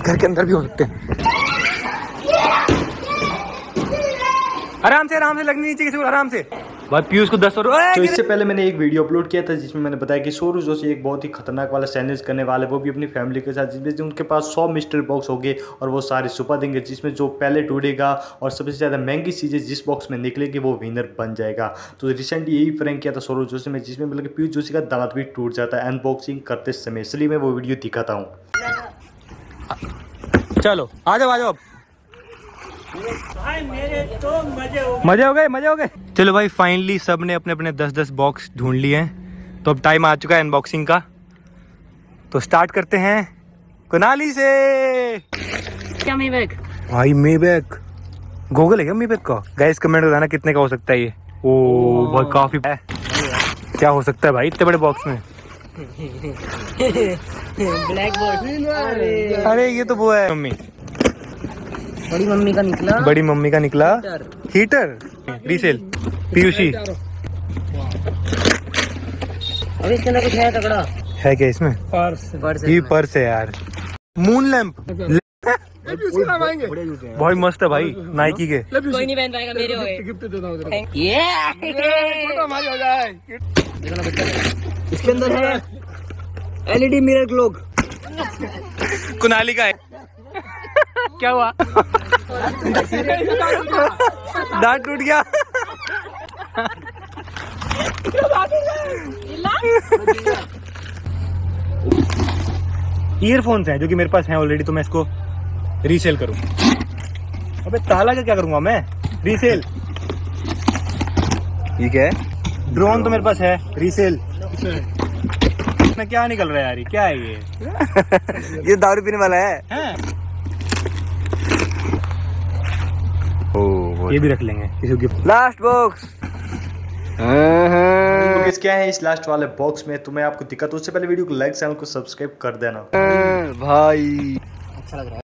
घर के अंदर भी हो सकते हैं। आराम से लगनी नहीं चाहिए किसी को, आराम से। भाई पीयूष को 10 तो इससे पहले मैंने एक वीडियो अपलोड किया था जिसमें मैंने बताया कि सौरभ जोशी एक बहुत ही खतरनाक वाला चैलेंज करने वाले, वो भी अपनी फैमिली के साथ, जिसमें उनके पास 100 मिस्ट्री बॉक्स हो गए और वो सारे छुपा देंगे, जिसमें जो पहले टूटेगा और सबसे ज़्यादा महंगी चीज़ें जिस बॉक्स में निकलेगी वो विनर बन जाएगा। तो रिसेंटली यही प्रैंक किया था सौरभ जोशी में, जिसमें मतलब पीयूष जोशी का दांत भी टूट जाता है अनबॉक्सिंग करते समय, इसलिए मैं वो वीडियो दिखाता हूँ। चलो आ जाओ भाई मेरे तो मजे हो गए। चलो भाई फाइनली सब ने अपने अपने 10-10 बॉक्स ढूंढ लिए हैं, तो अब टाइम आ चुका है अनबॉक्सिंग का। तो स्टार्ट करते हैं कुनाली से। क्या मेबैक? भाई मेबैक गूगल है क्या मेबैक का? गाइस कमेंट बताना कितने का हो सकता है ये। ओ भाई काफी है। क्या हो सकता है भाई इतने बड़े बॉक्स में? Blackboard. अरे ये तो वो है मम्मी, बड़ी मम्मी का निकला हीटर रीसेल पीयूषी। अभी इसके अंदर कुछ है तगड़ा। है क्या इसमें? पर्स ये पर्स है यार। मून लैंप बहुत मस्त है भाई, नाइकी के। कोई नहीं पहन पाएगा, मेरे हो गए। गिफ्ट देता हूं तेरे को। ये फोटो हमारी हो जाए। देखो ना बच्चा, इसके अंदर है एलईडी मिरर क्लॉक। कुनाली का है। क्या हुआ? दांत टूट गया। ईयरफोन्स हैं जो कि मेरे पास हैं ऑलरेडी, तो मैं इसको रीसेल करूं। अबे ताला का क्या करूंगा मैं? रीसेल। ये क्या है? ड्रोन तो मेरे पास है, रीसेल। में क्या निकल रहा है यार? क्या है ये? ये दारू पीने वाला है। ये भी रख लेंगे किसी गिफ्ट। लास्ट बॉक्स क्या है इस लास्ट वाले बॉक्स में, तो मैं आपको दिखाता हूं। उससे पहले वीडियो को लाइक, चैनल को सब्सक्राइब कर देना भाई। अच्छा लग रहा है।